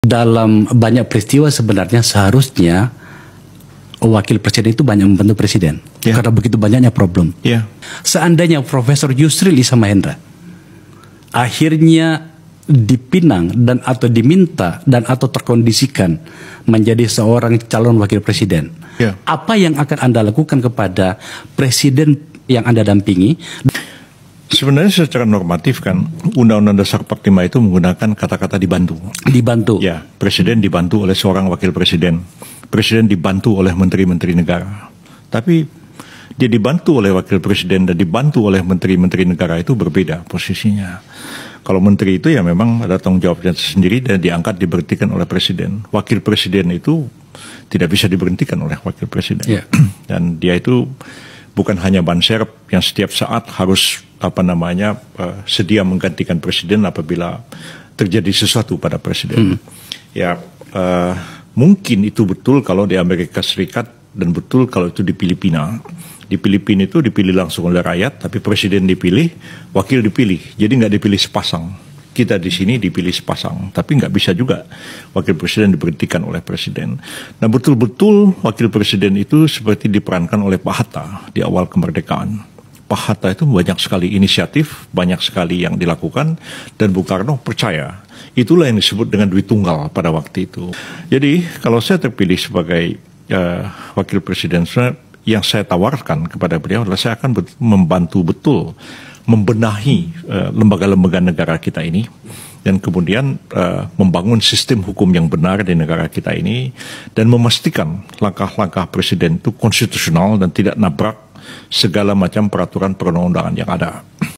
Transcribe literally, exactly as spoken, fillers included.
Dalam banyak peristiwa sebenarnya seharusnya wakil presiden itu banyak membantu presiden, yeah. Karena begitu banyaknya problem. Yeah. Seandainya Profesor Yusril Issa Mahendra akhirnya dipinang dan atau diminta dan atau terkondisikan menjadi seorang calon wakil presiden, yeah. Apa yang akan Anda lakukan kepada presiden yang Anda dampingi? Sebenarnya secara normatif kan Undang-Undang Dasar empat puluh lima itu menggunakan kata-kata dibantu. Dibantu. Ya, presiden dibantu oleh seorang wakil presiden. Presiden dibantu oleh menteri-menteri negara. Tapi dia dibantu oleh wakil presiden dan dibantu oleh menteri-menteri negara itu berbeda posisinya. Kalau menteri itu ya memang ada tanggung jawabnya sendiri dan diangkat diberhentikan oleh presiden. Wakil presiden itu tidak bisa diberhentikan oleh wakil presiden. Yeah. Dan dia itu bukan hanya ban serep yang setiap saat harus apa namanya uh, sedia menggantikan presiden apabila terjadi sesuatu pada presiden. Hmm. Ya uh, mungkin itu betul kalau di Amerika Serikat dan betul kalau itu di Filipina. Di Filipina itu dipilih langsung oleh rakyat, tapi presiden dipilih, wakil dipilih. Jadi nggak dipilih sepasang. Kita di sini dipilih sepasang, tapi nggak bisa juga wakil presiden diberhentikan oleh presiden. Nah betul-betul wakil presiden itu seperti diperankan oleh Pak Hatta di awal kemerdekaan. Pak Hatta itu banyak sekali inisiatif, banyak sekali yang dilakukan, dan Bung Karno percaya. Itulah yang disebut dengan duit tunggal pada waktu itu. Jadi kalau saya terpilih sebagai uh, wakil presiden, yang saya tawarkan kepada beliau adalah saya akan bet- membantu betul membenahi lembaga-lembaga uh, negara kita ini dan kemudian uh, membangun sistem hukum yang benar di negara kita ini dan memastikan langkah-langkah presiden itu konstitusional dan tidak nabrak segala macam peraturan perundang-undangan yang ada.